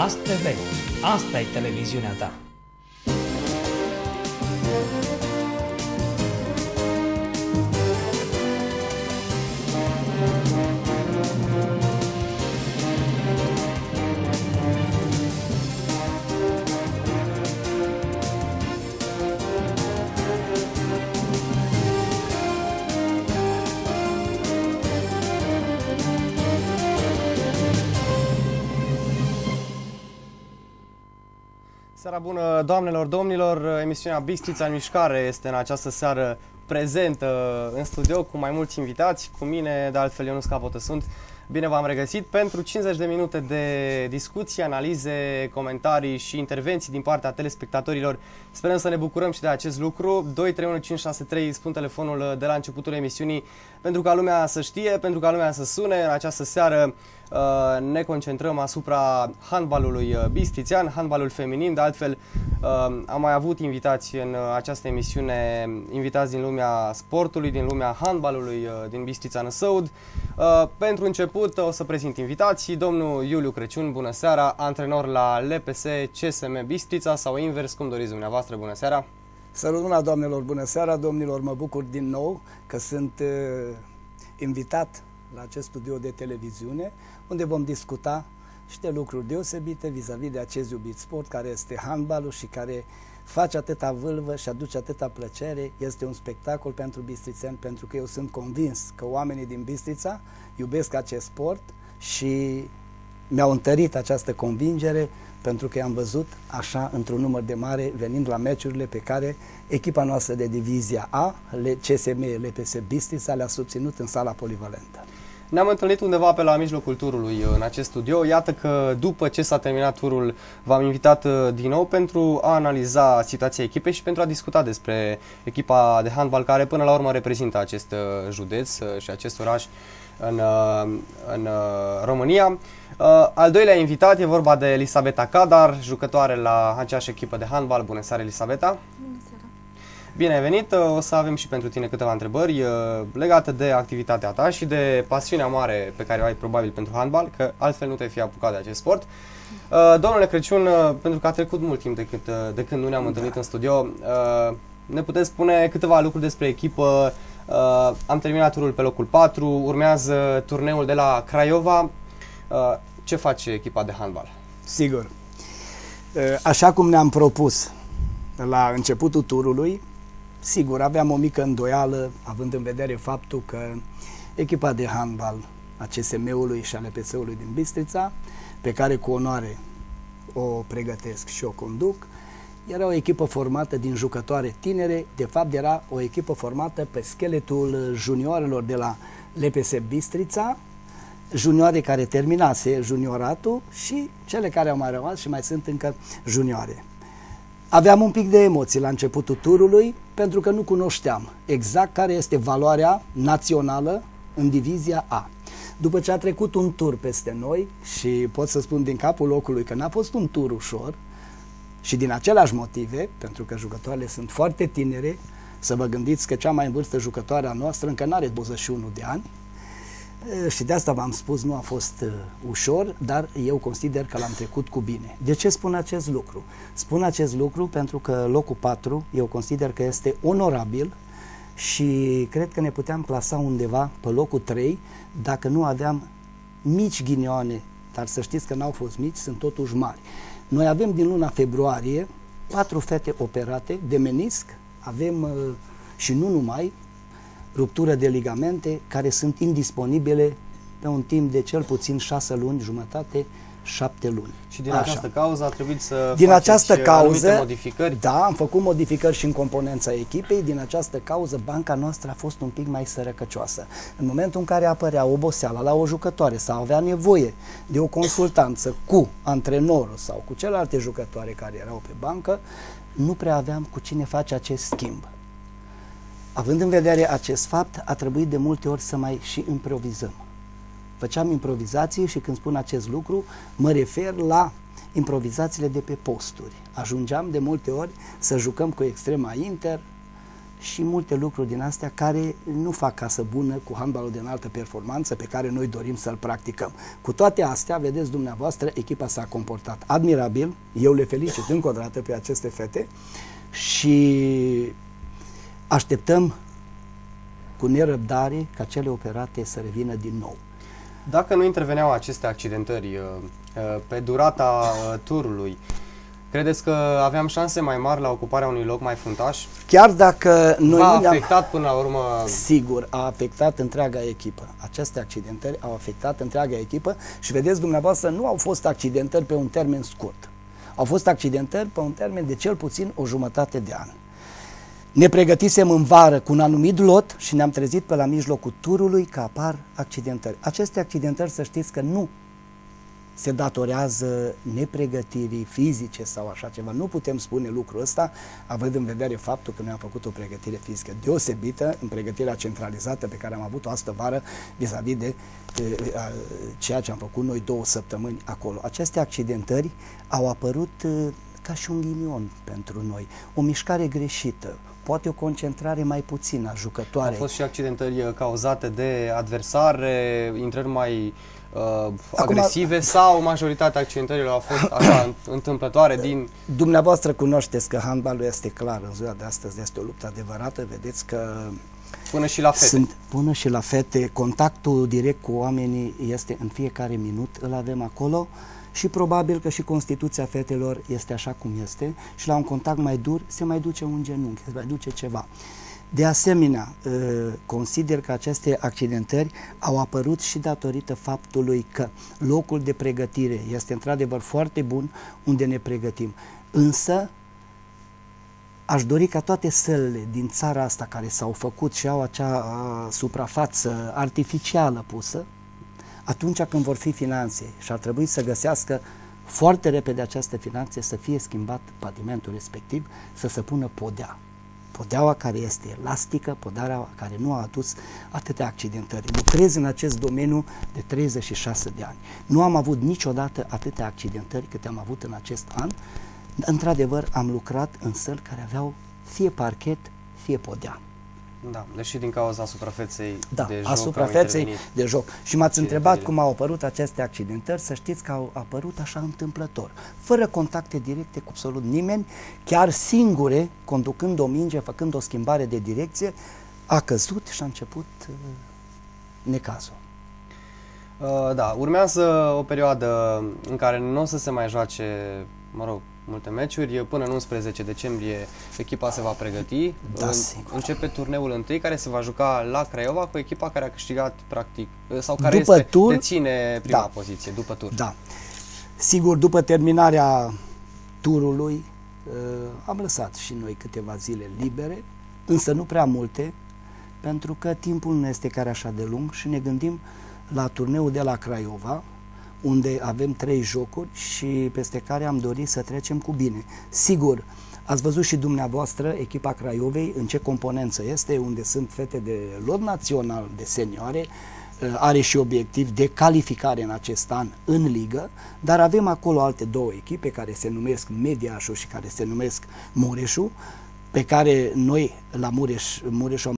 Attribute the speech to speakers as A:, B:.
A: Blast TV. Asta e televiziunea ta.
B: Seara bună, doamnelor, domnilor! Emisiunea Bistrița în mișcare este în această seară prezentă în studio cu mai mulți invitați, cu mine, de altfel Ionuț Capotă sunt. Bine v-am regăsit pentru 50 de minute de discuții, analize, comentarii și intervenții din partea telespectatorilor. Sperăm să ne bucurăm și de acest lucru. 231563 spun telefonul de la începutul emisiunii pentru ca lumea să știe, pentru ca lumea să sune. În această seară ne concentrăm asupra handbalului bistrițean, handbalul feminin. De altfel, am mai avut invitați în această emisiune, invitați din lumea sportului, din lumea handbalului din Bistrița Năsăud. Pentru început o să prezint invitații. Domnul Iuliu Crăciun, bună seara, antrenor la LPS CSM Bistrița sau invers, cum doriți dumneavoastră, bună seara.
C: Salut, doamnelor, bună seara, domnilor, mă bucur din nou că sunt invitat la acest studio de televiziune, unde vom discuta niște lucruri deosebite vis-a-vis de acest iubit sport care este handbalul și care face atâta vâlvă și aduce atâta plăcere. Este un spectacol pentru bistrițeni, pentru că eu sunt convins că oamenii din Bistrița iubesc acest sport și mi-au întărit această convingere pentru că i-am văzut așa într-un număr de mare venind la meciurile pe care echipa noastră de divizia A, CSM LPS Bistrița, le-a susținut în sala polivalentă.
B: Ne-am întâlnit undeva pe la mijlocul turului în acest studio. Iată că după ce s-a terminat turul v-am invitat din nou pentru a analiza situația echipei și pentru a discuta despre echipa de handbal care până la urmă reprezintă acest județ și acest oraș în România. Al doilea invitat e vorba de Elisabeta Cadar, jucătoare la aceeași echipă de handbal. Bună seara, Elisabeta!
D: Bună seara!
B: Bine ai venit! O să avem și pentru tine câteva întrebări legate de activitatea ta și de pasiunea mare pe care o ai probabil pentru handbal, că altfel nu te-ai fi apucat de acest sport. Domnule Crăciun, pentru că a trecut mult timp de când nu ne-am întâlnit în studio, ne puteți spune câteva lucruri despre echipă? Am terminat turul pe locul 4, urmează turneul de la Craiova. Ce face echipa de handbal?
C: Sigur. Așa cum ne-am propus la începutul turului, sigur, aveam o mică îndoială, având în vedere faptul că echipa de handbal a CSM-ului și a LPS-ului din Bistrița, pe care cu onoare o pregătesc și o conduc, era o echipă formată din jucătoare tinere. De fapt, era o echipă formată pe scheletul juniorelor de la LPS Bistrița, junioare care terminase junioratul și cele care au mai rămas și mai sunt încă junioare. Aveam un pic de emoții la începutul turului pentru că nu cunoșteam exact care este valoarea națională în divizia A. După ce a trecut un tur peste noi și pot să spun din capul locului că n-a fost un tur ușor și din aceleași motive, pentru că jucătoarele sunt foarte tinere, să vă gândiți că cea mai în vârstă jucătoare a noastră încă n-are 21 de ani, și de asta v-am spus, nu a fost ușor, dar eu consider că l-am trecut cu bine. De ce spun acest lucru? Spun acest lucru pentru că locul 4 eu consider că este onorabil și cred că ne puteam plasa undeva pe locul 3 dacă nu aveam mici ghinioane, dar să știți că n-au fost mici, sunt totuși mari. Noi avem din luna februarie 4 fete operate de menisc, avem și nu numai, ruptură de ligamente care sunt indisponibile pe un timp de cel puțin 6 luni, jumătate, 7 luni.
B: Și din această cauză a trebuit să
C: anumite
B: modificări?
C: Da, am făcut modificări și în componența echipei. Din această cauză, banca noastră a fost un pic mai sărăcăcioasă. În momentul în care apărea oboseala la o jucătoare sau avea nevoie de o consultanță cu antrenorul sau cu celelalte jucătoare care erau pe bancă, nu prea aveam cu cine face acest schimb. Având în vedere acest fapt, a trebuit de multe ori să mai și improvizăm. Făceam improvizații și când spun acest lucru, mă refer la improvizațiile de pe posturi. Ajungeam de multe ori să jucăm cu extrema inter, și multe lucruri din astea care nu fac casă bună cu handbalul de înaltă performanță pe care noi dorim să-l practicăm. Cu toate astea, vedeți dumneavoastră, echipa s-a comportat admirabil, eu le felicit încă o dată pe aceste fete și așteptăm cu nerăbdare ca cele operate să revină din nou.
B: Dacă nu interveneau aceste accidentări pe durata turului, credeți că aveam șanse mai mari la ocuparea unui loc mai fruntaș?
C: Chiar dacă noi
B: V-a
C: nu ne-am...
B: afectat până la urmă?
C: Sigur, a afectat întreaga echipă. Aceste accidentări au afectat întreaga echipă și vedeți dumneavoastră, nu au fost accidentări pe un termen scurt. Au fost accidentări pe un termen de cel puțin o jumătate de an. Ne pregătisem în vară cu un anumit lot și ne-am trezit pe la mijlocul turului că apar accidentări. Aceste accidentări, să știți că nu se datorează nepregătirii fizice sau așa ceva. Nu putem spune lucrul ăsta, având în vedere faptul că noi am făcut o pregătire fizică deosebită în pregătirea centralizată pe care am avut-o astă vară vis-a-vis de ceea ce am făcut noi 2 săptămâni acolo. Aceste accidentări au apărut ca și un ghinion pentru noi. O mișcare greșită, poate o concentrare mai puțină a jucătoarei.
B: Au fost și accidentări cauzate de adversare, intrări mai agresive sau majoritatea accidentărilor au fost așa întâmplătoare din...
C: Dumneavoastră cunoașteți că handbalul este clar în ziua de astăzi, este o luptă adevărată, vedeți că...
B: Până și la fete.
C: Până și la fete, contactul direct cu oamenii este în fiecare minut, îl avem acolo și probabil că și constituția fetelor este așa cum este și la un contact mai dur se mai duce un genunchi, se mai duce ceva. De asemenea, consider că aceste accidentări au apărut și datorită faptului că locul de pregătire este într-adevăr foarte bun unde ne pregătim. Însă, aș dori ca toate sălile din țara asta care s-au făcut și au acea suprafață artificială pusă, atunci când vor fi finanțe și ar trebui să găsească foarte repede această finanțe, să fie schimbat pavimentul respectiv, să se pună podea. Podeaua care este elastică, podeaua care nu a adus atâtea accidentări. Lucrez în acest domeniu de 36 de ani. Nu am avut niciodată atâtea accidentări câte am avut în acest an. Într-adevăr, am lucrat în săli care aveau fie parchet, fie podea.
B: Da, deși din cauza suprafeței de joc.
C: A suprafeței de joc. Și m-ați întrebat cum au apărut aceste accidentări, să știți că au apărut așa întâmplător, fără contacte directe cu absolut nimeni, chiar singure, conducând o minge, făcând o schimbare de direcție, a căzut și a început necazul.
B: Da, urmează o perioadă în care nu o să se mai joace, mă rog, multe meciuri. Până în 11 decembrie echipa se va pregăti.
C: Da,
B: începe turneul întâi care se va juca la Craiova cu echipa care a câștigat practic sau care deține prima poziție după tur.
C: Da. Sigur, după terminarea turului am lăsat și noi câteva zile libere, însă nu prea multe, pentru că timpul nu este chiar așa de lung și ne gândim la turneul de la Craiova, unde avem 3 jocuri și peste care am dorit să trecem cu bine. Sigur, ați văzut și dumneavoastră echipa Craiovei în ce componență este, unde sunt fete de lot național de senioare, are și obiectiv de calificare în acest an în ligă, dar avem acolo alte 2 echipe care se numesc Mediașul și care se numesc Mureșul, pe care noi la Mureș am